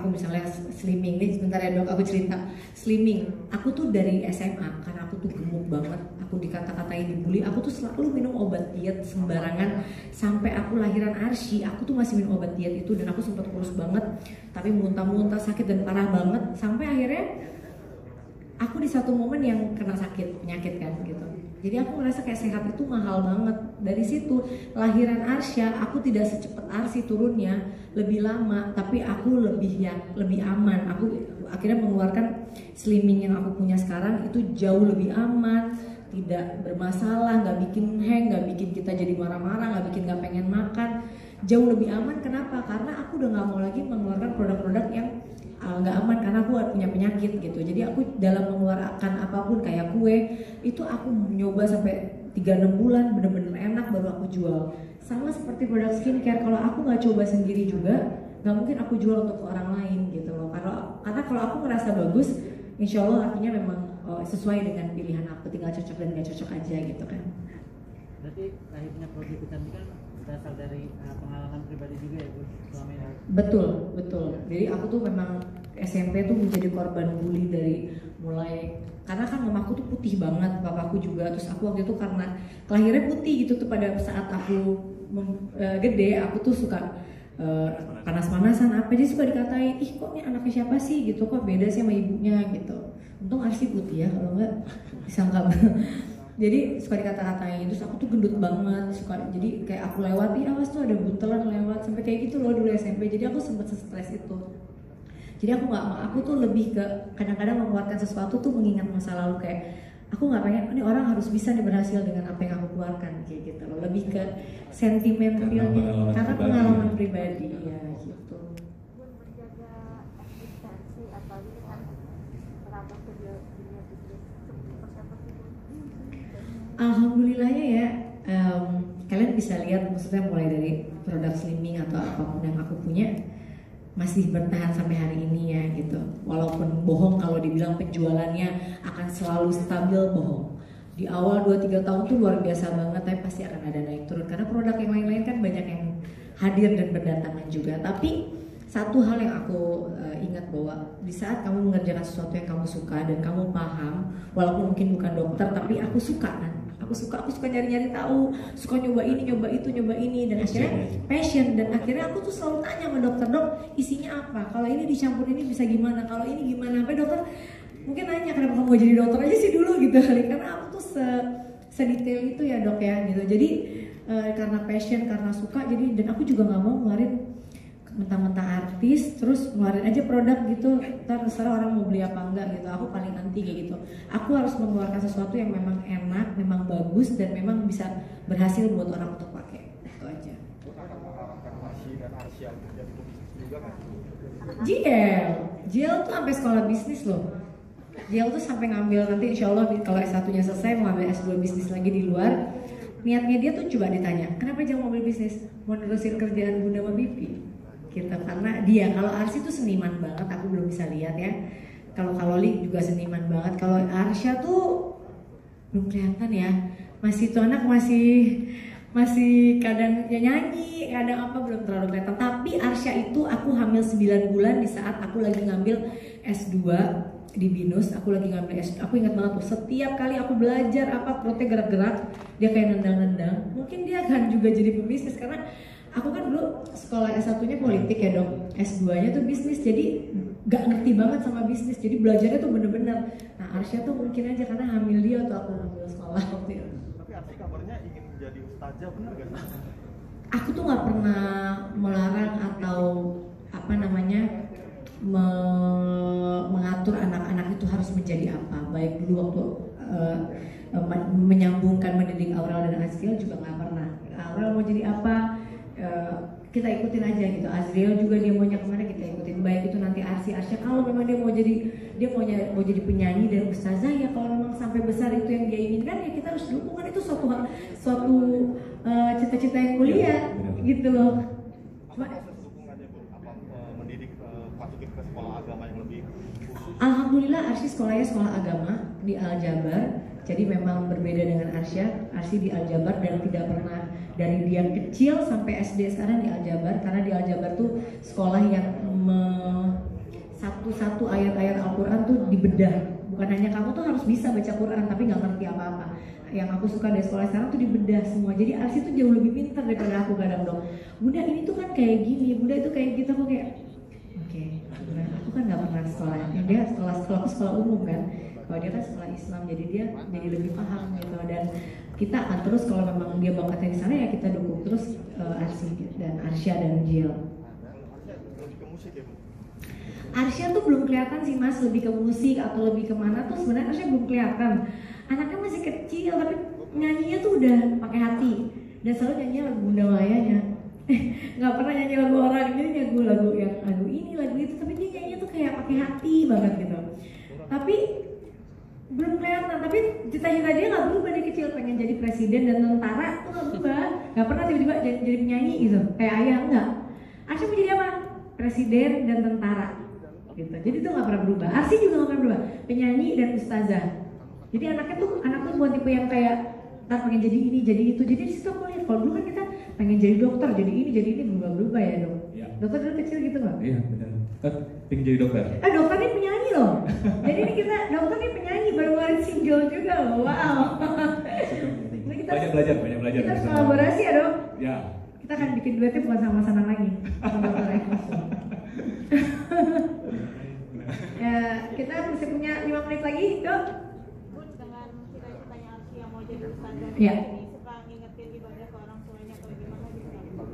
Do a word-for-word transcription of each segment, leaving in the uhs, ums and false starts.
aku misalnya slimming nih, sebentar ya dok, aku cerita slimming. Aku tuh dari S M A karena aku tuh gemuk banget, aku dikata-katain dibully, aku tuh selalu minum obat diet sembarangan sampai aku lahiran Arsy, aku tuh masih minum obat diet itu dan aku sempat kurus banget, tapi muntah-muntah sakit dan parah banget sampai akhirnya aku di satu momen yang kena sakit penyakit kan gitu. Jadi aku ngerasa kayak sehat itu mahal banget. Dari situ lahiran Arsya, aku tidak secepat Arsy turunnya, lebih lama, tapi aku lebih ya lebih aman. Aku akhirnya mengeluarkan slimming yang aku punya sekarang itu jauh lebih aman, tidak bermasalah, nggak bikin hang, nggak bikin kita jadi marah-marah, nggak bikin nggak pengen makan. Jauh lebih aman. Kenapa? Karena aku udah nggak mau lagi mengeluarkan produk-produk yang nggak uh, aman karena aku punya penyakit gitu. Jadi aku dalam mengeluarkan apapun kayak kue itu aku nyoba sampai tiga enam bulan bener-bener enak baru aku jual. Sama seperti produk skincare, kalau aku nggak coba sendiri juga nggak mungkin aku jual untuk orang lain gitu loh. Karena karena kalau aku ngerasa bagus, insya Allah artinya memang uh, sesuai dengan pilihan aku, tinggal cocok dan nggak cocok aja gitu kan. Berarti lahirnya produk kecantikan kan berasal dari uh, pengalaman pribadi juga ya Bu selama ini? Betul, betul. Jadi aku tuh memang S M P tuh menjadi korban bully dari mulai, karena kan mamaku tuh putih banget, papaku juga, terus aku waktu itu karena kelahirannya putih gitu tuh pada saat aku mem, uh, gede, aku tuh suka uh, panas-panasan apa, jadi suka dikatain, ih kok ini anaknya siapa sih gitu, kok beda sih sama ibunya gitu. Untung Arsy putih ya, kalau enggak disangka. Jadi suka dikata-katain, terus aku tuh gendut banget, suka jadi kayak aku lewat, ih awas tuh ada buntelan lewat, sampai kayak gitu loh dulu S M P. Jadi aku sempet stres itu. Jadi aku nggak, aku tuh lebih ke kadang-kadang mengeluarkan sesuatu tuh mengingat masa lalu, kayak aku nggak pengen ini orang harus bisa nih berhasil dengan apa yang aku keluarkan kayak gitu loh. Lebih ke sentimentalnya karena, karena pengalaman pribadi ya gitu. Alhamdulillahnya ya, um, kalian bisa lihat maksudnya mulai dari produk slimming atau apapun yang aku punya masih bertahan sampai hari ini ya gitu. Walaupun bohong kalau dibilang penjualannya akan selalu stabil, bohong. Di awal dua tiga tahun tuh luar biasa banget, tapi pasti akan ada naik turun karena produk yang lain-lain kan banyak yang hadir dan berdatangan juga. Tapi satu hal yang aku uh, ingat bahwa di saat kamu mengerjakan sesuatu yang kamu suka dan kamu paham, walaupun mungkin bukan dokter tapi aku suka kan, aku suka aku suka nyari-nyari tahu, suka nyoba ini nyoba itu nyoba ini, dan akhirnya passion, dan akhirnya aku tuh selalu tanya sama dokter, dok isinya apa, kalau ini dicampur ini bisa gimana, kalau ini gimana, sampai dokter mungkin nanya kenapa kamu gak jadi dokter aja sih dulu gitu kali, karena aku tuh se sedetail itu ya dok ya gitu. Jadi uh, karena passion, karena suka, jadi dan aku juga nggak mau ngeluarin mentang-mentang artis terus ngeluarin aja produk gitu, ntar terserah orang mau beli apa enggak gitu. Aku paling anti kayak gitu. Aku harus mengeluarkan sesuatu yang memang enak, memang bagus, dan memang bisa berhasil buat orang untuk pakai. Itu aja. J L, J L tuh sampai sekolah bisnis loh. J L tuh sampai ngambil nanti insya Allah kalau S satunya selesai mau ngambil S dua bisnis lagi di luar. Niatnya dia tuh coba ditanya, kenapa jangan mau beli bisnis? Mau nerusin kerjaan Bunda sama Bibi? Gitu, karena dia, kalau Arsy tuh seniman banget, aku belum bisa lihat ya. Kalau Kaloli juga seniman banget. Kalau Arsya tuh belum kelihatan ya. Masih tuh anak masih masih kadang ya nyanyi, kadang apa belum terlalu kelihatan. Tapi Arsya itu aku hamil sembilan bulan di saat aku lagi ngambil S dua di Binus. Aku lagi ngambil S dua. Aku ingat banget tuh, setiap kali aku belajar apa perutnya gerak-gerak, dia kayak nendang-nendang. Mungkin dia akan juga jadi pebisnis karena aku kan dulu sekolah S satunya politik ya dok, S duanya tuh bisnis, jadi gak ngerti banget sama bisnis, jadi belajarnya tuh bener-bener. Nah Arsya tuh mungkin aja karena hamil dia atau aku hamil sekolah waktu itu. Tapi Arsy kabarnya ingin menjadi ustazah, bener gak sih? Aku tuh gak pernah melarang atau apa namanya me mengatur anak-anak itu harus menjadi apa. Baik dulu waktu uh, menyambungkan mendidik Aurel dan Azriel juga gak pernah. Aurel mau jadi apa? Uh, kita ikutin aja gitu. Azriel juga dia maunya kemana kita ikutin. Baik itu nanti Arsy, Arsya kalau memang dia mau jadi dia maunya mau jadi penyanyi dan ustazah ya, kalau memang sampai besar itu yang dia inginkan ya kita harus dukung, kan itu suatu suatu uh, cita-cita yang mulia ya, gitu loh. Cuma mendidik masukin ke sekolah agama yang lebih khusus. Alhamdulillah Arsy sekolahnya sekolah agama di Al Jabar. Jadi memang berbeda dengan Arsya. Arsy di Al Jabar dan tidak pernah dari dia kecil sampai S D sekarang di Al Jabar, karena di Al Jabar tuh sekolah yang me, satu-satu ayat-ayat Al-Quran tuh dibedah. Bukan hanya kamu tuh harus bisa baca Quran tapi nggak ngerti apa-apa. Yang aku suka dari sekolah sekarang tuh dibedah semua. Jadi Arsi tuh jauh lebih pintar daripada aku kadang dong. Bunda ini tuh kan kayak gini, Bunda itu kayak gitu. Aku kayak oke, okay, aku kan nggak pernah sekolah. Dia sekolah sekolah aku sekolah umum kan. Kalau dia kan sekolah Islam, jadi dia jadi lebih paham gitu. Dan kita akan terus kalau memang dia bakatnya di sana ya kita dukung terus uh, Arsi dan Arsya dan Jill. Lebih ke musik ya Bu? Arsya tuh belum kelihatan sih Mas, lebih ke musik atau lebih kemana tuh sebenarnya Arsya belum kelihatan. Anaknya masih kecil tapi nyanyinya tuh udah pakai hati dan selalu nyanyi lagu Bunda Mayanya. Nggak pernah nyanyi lagu orang, jadi nyanyi lagu yang lagu ini lagu itu, tapi dia nyanyinya tuh kayak pakai hati banget gitu. Tapi belum kelihatan, tapi cita-cita dia nggak berubah dari kecil, pengen jadi presiden dan tentara tuh nggak berubah, nggak pernah tiba-tiba jadi, jadi penyanyi gitu kayak ayah, enggak. Arsya mau jadi apa? Presiden dan tentara gitu, jadi itu nggak pernah berubah. Arsi juga nggak pernah berubah, penyanyi dan ustazah. Jadi anaknya tuh anaknya bukan tipe yang kayak ntar pengen jadi ini jadi itu. Jadi di situ aku lihat kalau dulu kan kita pengen jadi dokter, jadi ini jadi ini berubah-berubah ya dong. Ya. Dokter dulu kecil gitu nggak? Iya benar. Eh, pengen jadi dokter. Eh dokter ini penyanyi loh. Jadi ini kita dokter ini penyanyi baru ngeluarin single juga loh. Wow. Nah, kita, banyak belajar, banyak belajar. Kita harus kolaborasi ya dong. Ya. Kita akan bikin duetnya bukan sama Sana lagi. Sama dokter Eko. Ya, kita masih punya lima menit lagi, dok. Bun, dengan kita tanya Arsi yang mau jadi ustazah Iya. ini suka ngingetin ibadah ke orang tuanya atau gimana gitu?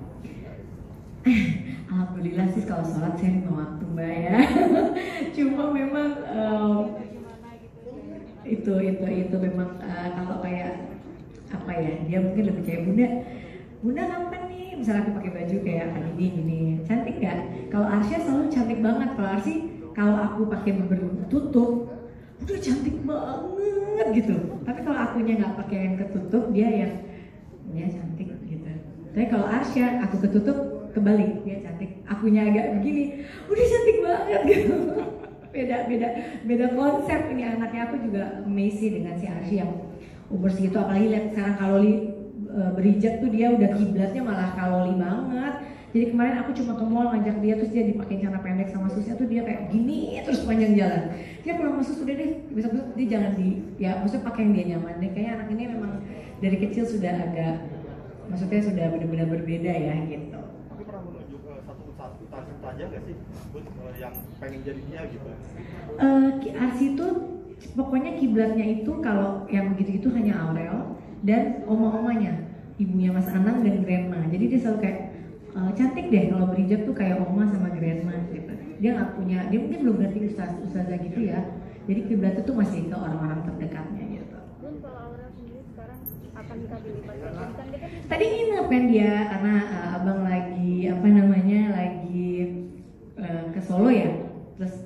Alhamdulillah sih kalau sholat saya lima waktu mbak ya. Cuma memang um, Gimana gitu? itu itu itu memang uh, kalau kayak apa ya, dia mungkin lebih kayak bunda, bunda kapan nih? Misalnya aku pakai baju kayak ini gini, cantik gak? Kalau Arsya selalu cantik banget. Kalau Arsi kalau aku pakai bertutup, udah cantik banget gitu. Tapi kalau akunya nggak pakai yang ketutup, dia yang dia cantik gitu. Tapi kalau Arsya aku ketutup, kebalik dia cantik. Akunya agak begini, udah cantik banget gitu. Beda beda beda konsep ini anaknya. Aku juga amazed dengan si Arsy yang umur segitu, apalagi lihat sekarang Kaloli e, berijab tuh dia udah kiblatnya malah Kaloli banget. Jadi kemarin aku cuma ke mall ngajak dia, terus dia dipakein celana pendek sama susnya tuh dia kayak gini terus panjang jalan. Dia pulang masuk udah deh, besok-besok dia jangan di, ya maksudnya pakai yang dia nyaman deh. Kayaknya anak ini memang dari kecil sudah agak, maksudnya sudah benar-benar berbeda ya gitu. Tapi pernah menunjuk uh, satu satu target aja nggak sih Bun, uh, yang pengen jadi dia gitu? Uh, Arsi itu pokoknya kiblatnya itu kalau yang begitu-gitu hanya Aurel dan oma-omanya, ibunya Mas Anang dan grandma. Jadi dia selalu kayak Uh, cantik deh kalau berijab tuh kayak oma sama grandma gitu. Dia nggak punya, dia mungkin belum ngerti ustaz ustazah gitu ya. Jadi kiblat itu masih ke orang-orang terdekatnya gitu. Bun, kalau Aurel sendiri sekarang akan kita dilibatkan? Kan dia kan Tadi nginep kan dia karena uh, abang lagi apa namanya lagi uh, ke Solo ya. Terus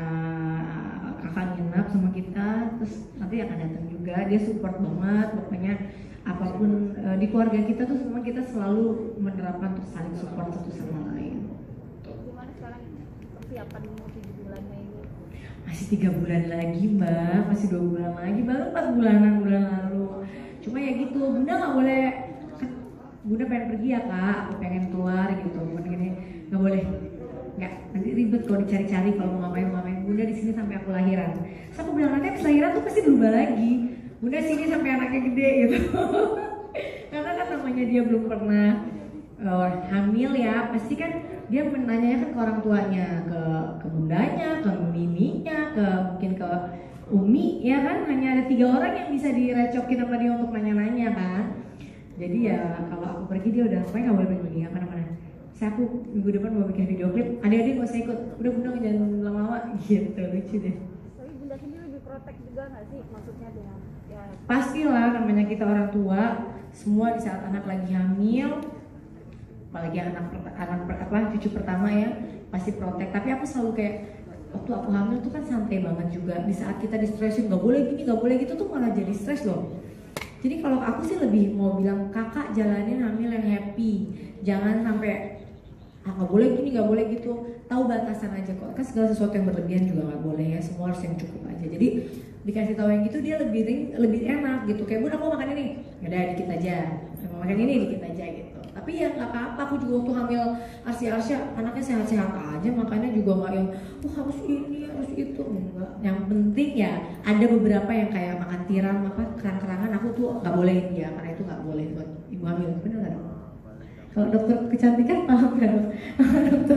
uh, kakak nginep sama kita, terus nanti akan datang juga. Dia support banget, pokoknya apapun uh, di keluarga kita tuh semua kita selalu menerapkan untuk saling support satu sama lain. gimana sekarang persiapan mau tujuh bulannya ini? Masih tiga bulan lagi mbak, masih dua bulan lagi, baru empat bulanan bulan lalu. Cuma ya gitu, bunda nggak boleh, kan bunda pengen pergi ya kak, aku pengen keluar gitu, bukan gini, nggak boleh. Nggak, nanti ribet kalau dicari-cari kalau mau ngapain mau ngapain. Bunda di sini sampai aku lahiran. Terus aku bilang nanti habis lahiran tuh pasti berubah lagi. Bunda sini sampai anaknya gede gitu. Karena kan namanya dia belum pernah uh, hamil ya, pasti kan dia menanyanya kan ke orang tuanya, ke ke bundanya, ke miminya, ke mungkin ke umi ya kan. Hanya ada tiga orang yang bisa direcokin sama dia untuk nanya-nanya kan. Jadi ya kalau aku pergi dia udah pokoknya nggak boleh pergi nggak mana-mana. Saya aku minggu depan mau bikin video klip, adik-adik nggak usah ikut, udah bunda jangan lama-lama gitu, lucu deh. Tapi bunda sendiri lebih protek juga nggak sih, maksudnya dengan ya Pastilah namanya kita orang tua, semua di saat anak lagi hamil, apalagi anak anak apa cucu pertama ya, pasti protek. Tapi aku selalu kayak waktu aku hamil tuh kan santai banget juga. Di saat kita distresin nggak boleh gini, nggak boleh gitu tuh malah jadi stres loh. Jadi kalau aku sih lebih mau bilang kakak jalanin hamil yang happy, jangan sampai ah nggak boleh gini nggak boleh gitu. Tahu batasan aja kok. Kan segala sesuatu yang berlebihan juga nggak boleh ya. Semua harus yang cukup aja. Jadi dikasih tahu yang gitu dia lebih lebih enak gitu. Kayak bun aku makan ini, ya udah dikit aja. Mau makan ini dikit aja gitu. Tapi ya nggak apa-apa, aku juga waktu hamil Arsya Arsya anaknya sehat-sehat aja, makanya juga nggak yang oh harus ini harus itu, enggak. Yang penting ya ada beberapa yang kayak makan tiram apa kerang-kerangan, aku tuh nggak bolehin dia karena itu nggak boleh buat ibu hamil, bener nggak dok? Kalau dokter kecantikan paham kan dok? Dokter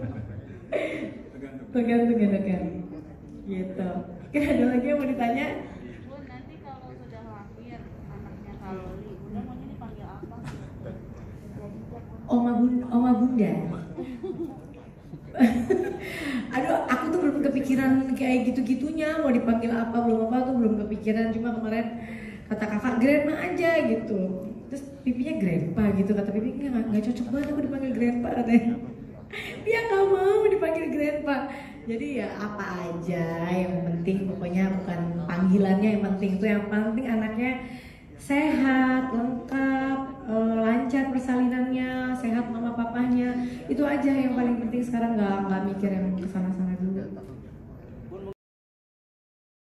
tergantung ya dok ya, gitu. Kira ada lagi yang mau ditanya? Bu, nanti kalau sudah lahir anaknya Kak Loli, Bunda maunya dipanggil apa? Oma bun, oma bunda. Aduh, aku tuh belum kepikiran kayak gitu-gitunya mau dipanggil apa belum apa tuh belum kepikiran. Cuma kemarin kata kakak grandma aja gitu. Terus pipinya grandpa gitu, kata pipi nggak nggak cocok banget aku dipanggil grandpa katanya. Dia nggak mau dipanggil grandpa. Jadi ya apa aja yang penting, pokoknya bukan panggilannya yang penting, itu yang penting anaknya sehat, lengkap, eh, lancar persalinannya, sehat mama papanya, itu aja yang paling penting sekarang, nggak nggak mikir yang kesana sana.